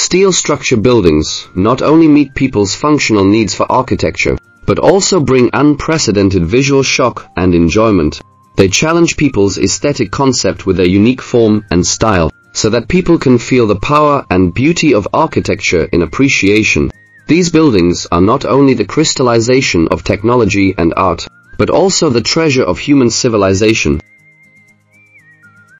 Steel structure buildings not only meet people's functional needs for architecture, but also bring unprecedented visual shock and enjoyment. They challenge people's aesthetic concept with their unique form and style, so that people can feel the power and beauty of architecture in appreciation. These buildings are not only the crystallization of technology and art, but also the treasure of human civilization.